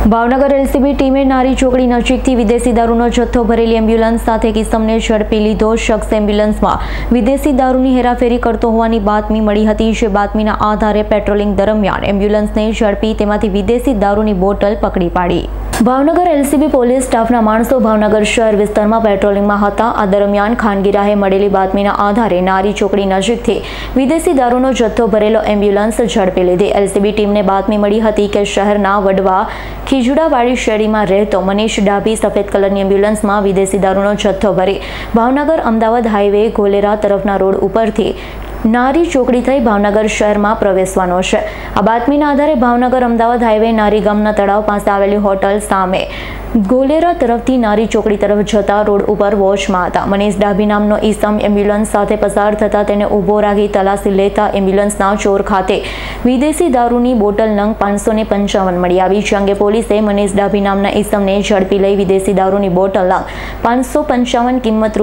Bhavnagar LCB ટીમે નારી ચોકડી નજીકથી વિદેશી દારૂનો જથ્થો ભરેલી એમ્બ્યુલન્સ સાથે કિસમને ઝડપી લીધો। શખ્સ એમ્બ્યુલન્સમાં વિદેશી દારૂની હેરાફેરી કરતો હોવાની બાતમી મળી હતી, જે બાતમીના આધારે પેટ્રોલિંગ દરમિયાન એમ્બ્યુલન્સને ઝડપી તેમાંથી વિદેશી દારૂની બોટલ પકડી પાડી। ભાવનગર એલસીબી પોલીસ સ્ટાફના માણસો ભાવનગર શહેર વિસ્તારમાં પેટ્રોલિંગમાં હતા। આ દરમિયાન ખાનગી રાહે મળેલી બાતમીના આધારે નારી ચોકડી નજીકથી વિદેશી દારૂનો જથ્થો ભરેલો એમ્બ્યુલન્સ ઝડપી લીધી। એલસીબી ટીમને બાતમી મળી હતી કે શહેરના વડવા ખીજડાવાડી શેરીમાં રહેતો મનીષ ડાભી સફેદ કલરની એમ્બ્યુલન્સમાં વિદેશી દારૂનો જથ્થો ભરી ભાવનગર અમદાવાદ હાઈવે ગોલેરા તરફના રોડ ઉપરથી નારી ચોકડી થઈ ભાવનગર શહેરમાં પ્રવેશવાનો છે। આ બાતમીના આધારે ભાવનગર અમદાવાદ હાઈવે નારી ગામના તળાવ પાસે આવેલી હોટલ સામે ગોલેરા તરફથી નારી ચોકડી તરફ જતા રોડ ઉપર વોચમાં હતા। મનીષ ડાભી નામનો ઈસમ એમ્બ્યુલન્સ સાથે પસાર થતા તેને ઊભો રાખી તલાશી લેતા એમ્બ્યુલન્સના ચોર ખાતે વિદેશી દારૂની બોટલ નંગ 555 મળી આવી, જે અંગે પોલીસે મનીષ ડાભી નામના ઈસમને ઝડપી લઈ વિદેશી દારૂની બોટલ નંગ 555 કિંમત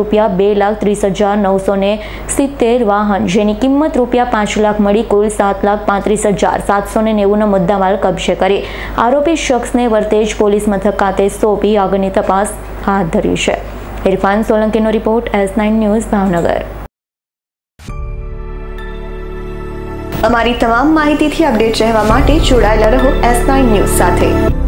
₹2,30,970 વાહન, જેની કિંમત ₹5 લાખ મળી કુલ 7,35,790 નો મુદ્દામાલ કબજે કરી આરોપી શખ્સને વર્તેજ પોલીસ મથક ખાતે સોંપી આગળની તપાસ હાથ ધરી છે। ઇરફાન સોલંકીનો રિપોર્ટ, S9 ન્યૂઝ, ભાવનગર। અમારી તમામ માહિતીથી અપડેટ રહેવા માટે જોડાયેલા રહો S9 ન્યૂઝ સાથે।